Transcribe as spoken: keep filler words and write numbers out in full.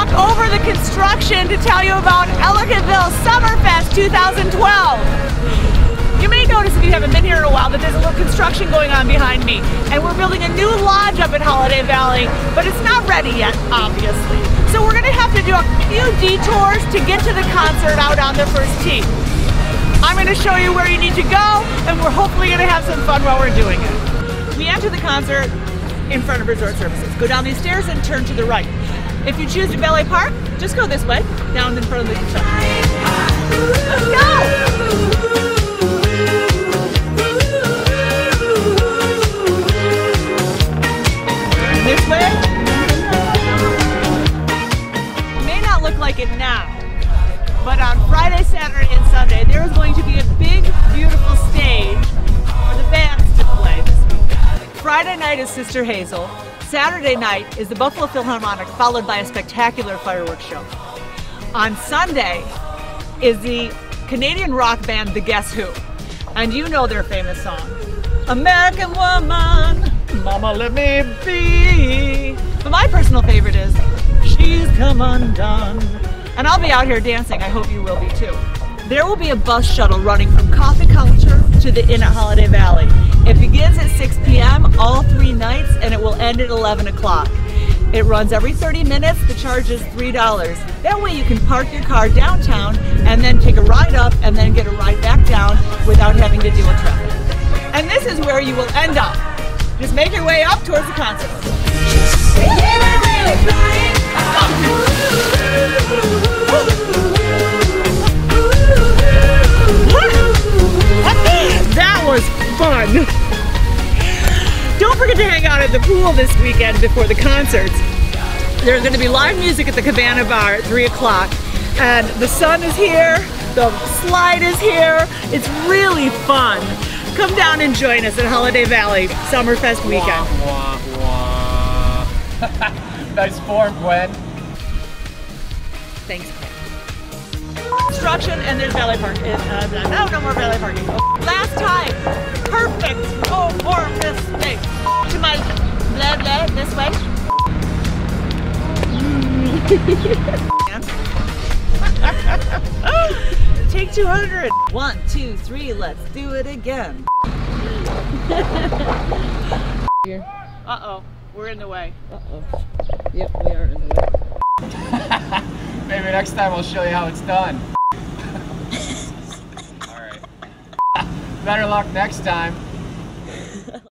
walk over the construction to tell you about Ellicottville Summerfest two thousand twelve. You may notice if you haven't been here in a while that there's a little construction going on behind me, and we're building a new lodge up in Holiday Valley, but it's not ready yet, obviously. So we're gonna have to do a few detours to get to the concert out on the first tee. I'm gonna show you where you need to go, and we're hopefully gonna have some fun while we're doing it. We enter the concert in front of Resort Services. Go down these stairs and turn to the right. If you choose to valet park, just go this way, down in front of the construction. Let's go! This way. It may not look like it now, but on Friday, Saturday, and Sunday, there is going to be a big, beautiful stage for the bands to play this weekend. Friday night is Sister Hazel. Saturday night is the Buffalo Philharmonic, followed by a spectacular fireworks show. On Sunday is the Canadian rock band The Guess Who, and you know their famous song, American Woman, Mama Let Me Be. But my personal favorite is She's Come Undone. And I'll be out here dancing. I hope you will be too. There will be a bus shuttle running from Coffee Culture to the Inn at Holiday Valley. It begins at six p m all three nights, and it will end at eleven o'clock. It runs every thirty minutes. The charge is three dollars. That way you can park your car downtown and then take a ride up and then get a ride back down without having to deal with traffic. And this is where you will end up. Just make your way up towards the concert. That was fun. Don't forget to hang out at the pool this weekend before the concerts. There's going to be live music at the Cabana Bar at three o'clock. And the sun is here, the slide is here. It's really fun. Come down and join us at Holiday Valley Summerfest weekend. Wah, wah, wah. Nice form, Gwen. Thanks, Gwen. Construction, and there's valet parking. Uh, no, no more valet parking. Last time. Perfect. No more mistakes. To my blah blah this way. Take two hundred. One, two, three, let's do it again. Here. Uh-oh, we're in the way. Uh-oh. Yep, we are in the way. Maybe next time I'll show you how it's done. Alright. Better luck next time.